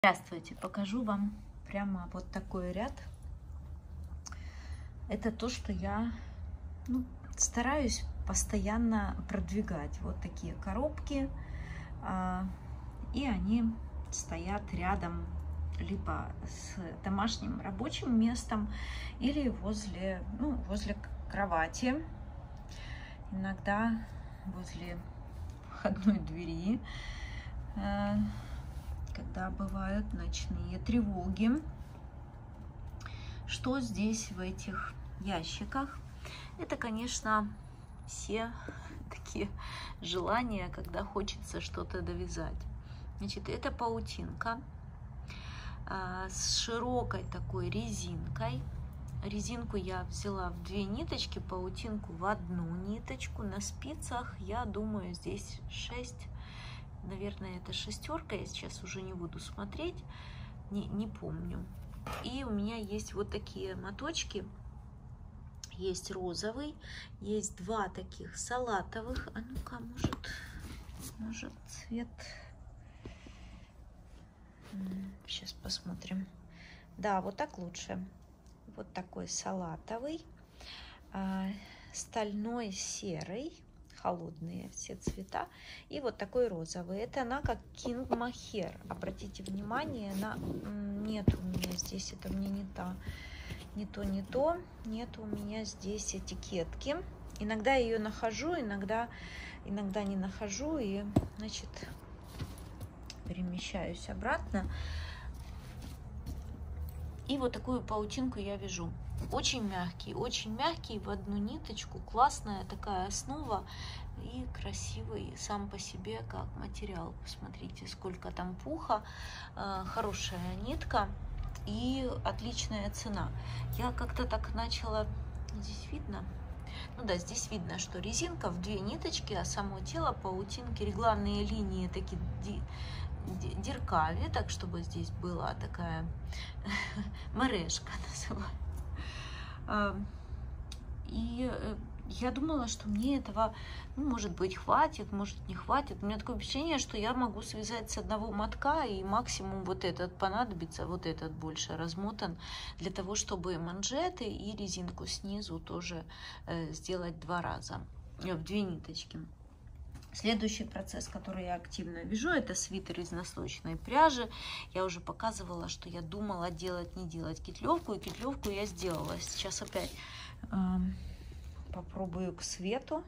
Здравствуйте, покажу вам прямо вот такой ряд. Это то, что я стараюсь постоянно продвигать. Вот такие коробки, и они стоят рядом либо с домашним рабочим местом или возле кровати, иногда возле входной двери, когда бывают ночные тревоги. Что здесь в этих ящиках? Это, конечно, все такие желания, когда хочется что-то довязать. Значит, это паутинка с широкой такой резинкой. Резинку я взяла в 2 ниточки, паутинку в 1 ниточку. На спицах, я думаю, здесь 6. Наверное, это 6, я сейчас уже не буду смотреть, не помню. И у меня есть вот такие моточки. Есть розовый, есть 2 таких салатовых. А ну-ка, может цвет. Сейчас посмотрим. Да, вот так лучше. Вот такой салатовый, стальной серый. Холодные все цвета, и вот такой розовый. Это она как King Mohair. Обратите внимание, нет у меня здесь, это мне не то. Нет у меня здесь этикетки. Иногда я ее нахожу, иногда не нахожу, и значит перемещаюсь обратно. И вот такую паутинку я вяжу. Очень мягкий, в 1 ниточку. Классная такая основа и красивый сам по себе как материал. Посмотрите, сколько там пуха. Хорошая нитка и отличная цена. Я как-то так начала... Здесь видно? Ну да, здесь видно, что резинка в 2 ниточки, а само тело паутинки, регланные линии такие деркали, так чтобы здесь была такая мережка называется. И я думала, что мне этого, может быть, хватит, может не хватит. У меня такое впечатление, что я могу связать с 1 мотка, и максимум вот этот понадобится, вот этот больше размотан, для того, чтобы манжеты и резинку снизу тоже сделать 2 раза, в 2 ниточки. Следующий процесс, который я активно вяжу, это свитер из носочной пряжи. Я уже показывала, что я думала делать, не делать кетлевку, и кетлевку я сделала. Сейчас опять попробую к свету.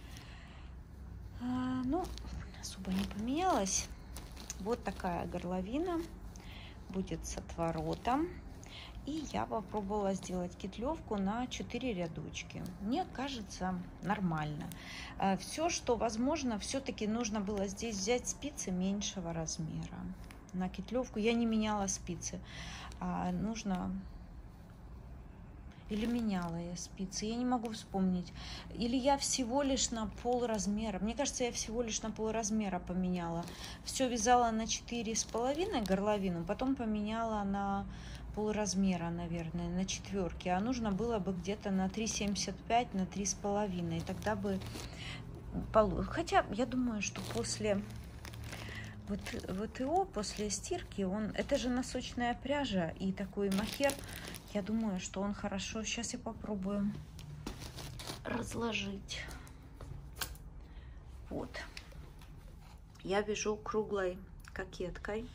Особо не поменялось. Вот такая горловина будет с отворотом. И я попробовала сделать кетлевку на 4 рядочки. Мне кажется, нормально. Все, что возможно, все-таки нужно было здесь взять спицы меньшего размера. На кетлевку я не меняла спицы. Нужно... Или меняла я спицы, я не могу вспомнить. Или я всего лишь на полразмера. Мне кажется, я всего лишь на полразмера поменяла. Все вязала на 4,5 горловину, потом поменяла на полразмера, наверное, на 4. А нужно было бы где-то на 3,75, на 3,5. И тогда бы... Хотя, я думаю, что после ВТО, после стирки, это же носочная пряжа и такой мохер. Я думаю, что он хорошо. Сейчас я попробую разложить. Вот. Я вяжу круглой кокеткой.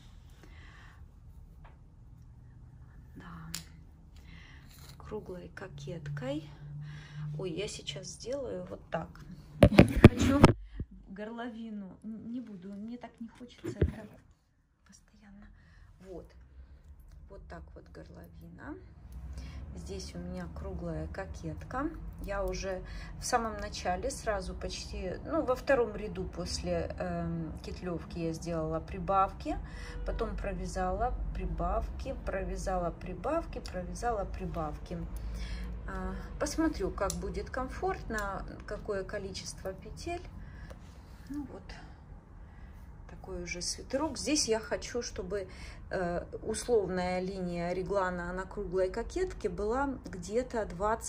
Да. Круглой кокеткой. Ой, я сейчас сделаю вот так. Хочу горловину. Не буду. Мне так не хочется это постоянно. Вот. Вот так вот горловина. Здесь у меня круглая кокетка. Я уже в самом начале, сразу почти, во 2 ряду после кетлевки я сделала прибавки, потом провязала прибавки, провязала прибавки, провязала прибавки. Посмотрю, как будет комфортно, какое количество петель. Вот. Такой уже свитерок. Здесь я хочу, чтобы условная линия реглана на круглой кокетке была где-то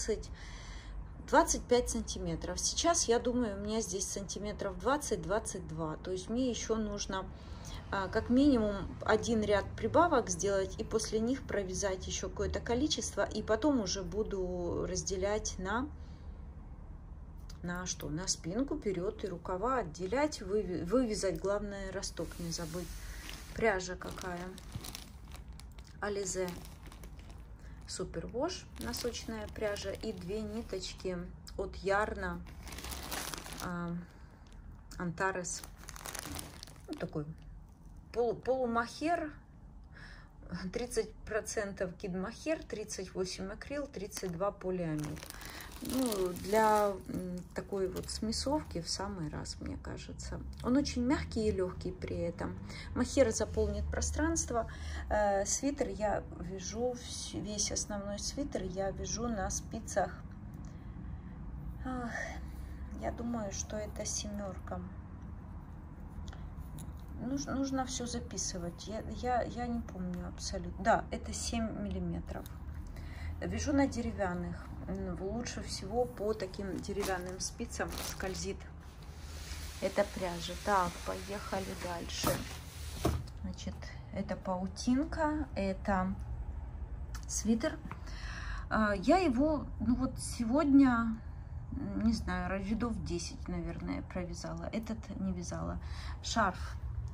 25 сантиметров. Сейчас, я думаю, у меня здесь сантиметров 20-22. То есть мне еще нужно как минимум один ряд прибавок сделать и после них провязать еще какое-то количество, и потом уже буду разделять на что? На спинку, вперед и рукава отделять, вывязать, главное росток не забыть. Пряжа какая? Alize Superwash, носочная пряжа, и 2 ниточки от Ярна Antares. Вот такой полумахер, 30% кид-махер, 38 акрил, 32 полиамид. Ну, для такой вот смесовки в самый раз, мне кажется. Он очень мягкий и легкий при этом. Махер заполнит пространство. Свитер я вяжу, весь основной свитер я вяжу на спицах. Я думаю, что это 7. Нужно все записывать. Я не помню абсолютно. Да, это 7 миллиметров. Вяжу на деревянных. Лучше всего по таким деревянным спицам скользит эта пряжа. Так, поехали дальше. Значит, это паутинка, это свитер. Я его, ну вот сегодня, не знаю, рядов 10, наверное, провязала. Этот не вязала. Шарф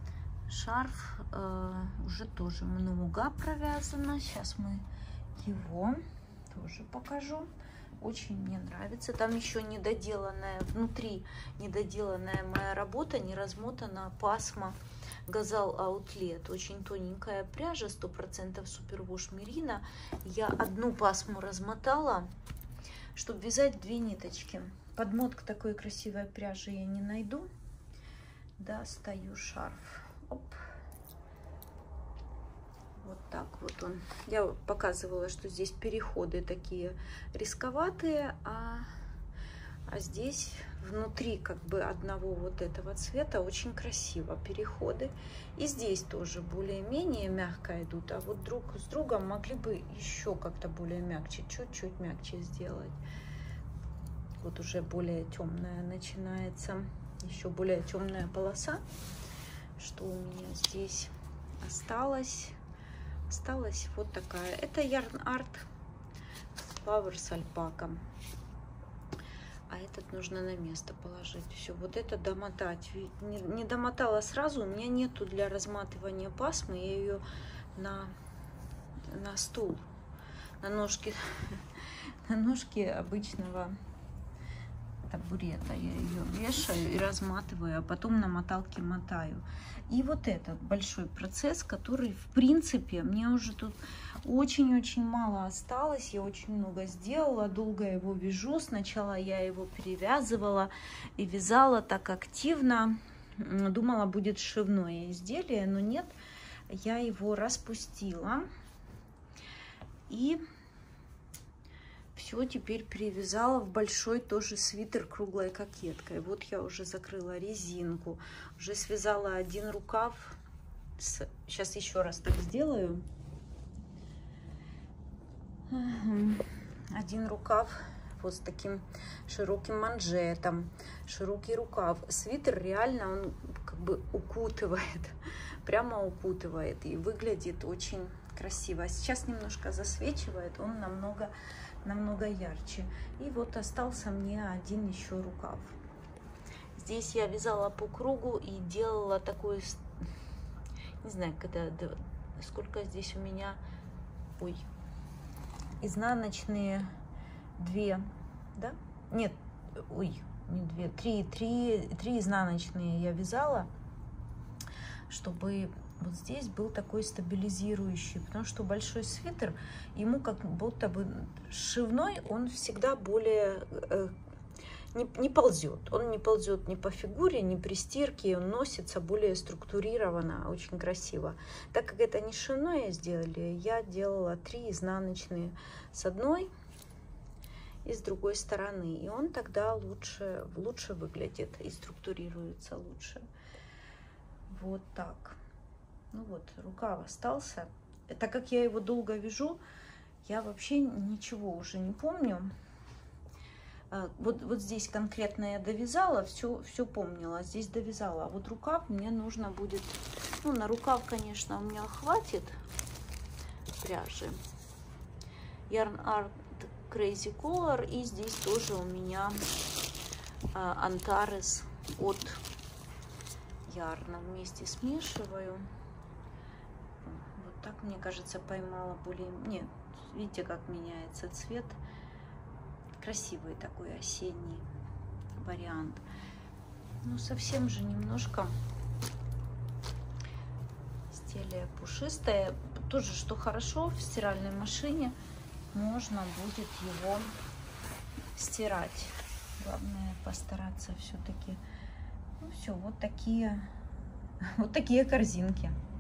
уже тоже много провязано. Сейчас мы его тоже покажу. Очень мне нравится. Там еще недоделанная, внутри недоделанная моя работа, не размотана пасма Газал Аутлет. Очень тоненькая пряжа, 100% Superwash мерина. Я одну пасму размотала, чтобы вязать 2 ниточки. Подмотк такой красивой пряжи я не найду. Достаю шарф. Оп. Вот так вот он. Я показывала, что здесь переходы такие рисковатые, а здесь внутри как бы одного вот этого цвета очень красиво переходы. И здесь тоже более-менее мягко идут, а вот друг с другом могли бы еще как-то более мягче, чуть-чуть мягче сделать. Вот уже более темная начинается, еще более темная полоса. Что у меня здесь осталось? Осталась вот такая. Это Yarn Art Flower с альпаком. А этот нужно на место положить. Все, вот это домотать. Не домотала сразу. У меня нету для разматывания пасмы. Я ее на стул, на ножки обычного табурета. Я ее вешаю и разматываю, а потом на моталке мотаю. И вот этот большой процесс, который, в принципе, мне уже тут очень-очень мало осталось. Я очень много сделала, долго его вяжу. Сначала я его перевязывала и вязала так активно. Думала, будет сшивное изделие, но нет. Я его распустила. И все теперь перевязала в большой тоже свитер круглой кокеткой. Вот я уже закрыла резинку, уже связала один рукав. Сейчас еще раз так сделаю. Один рукав вот с таким широким манжетом, широкий рукав. Свитер реально он как бы укутывает, прямо укутывает и выглядит очень красиво. Сейчас немножко засвечивает, он намного ярче. И вот остался мне один еще рукав. Здесь я вязала по кругу и делала такой, не знаю, сколько здесь у меня, изнаночные 2, да? Нет, не 2, 3 изнаночные я вязала, чтобы вот здесь был такой стабилизирующий, потому что большой свитер, ему как будто бы сшивной, он всегда более не ползет. Он не ползет ни по фигуре, ни при стирке, он носится более структурированно, очень красиво. Так как это не сшивное изделие, я делала 3 изнаночные с одной и с другой стороны, и он тогда лучше выглядит и структурируется лучше. Вот так. Ну вот, рукав остался. Так как я его долго вяжу, я вообще ничего уже не помню. Вот здесь конкретно я довязала, все помнила, здесь довязала. А вот рукав мне нужно будет, ну, на рукав, конечно, у меня хватит пряжи. Yarn Art Crazy Color, и здесь тоже у меня Antares от Ярна. Вместе смешиваю. Вот так, мне кажется, поймала более... Нет, видите, как меняется цвет. Красивый такой осенний вариант. Ну, совсем же немножко изделие пушистое. Тоже, что хорошо, в стиральной машине можно будет его стирать. Главное постараться все-таки. Ну все, вот такие корзинки.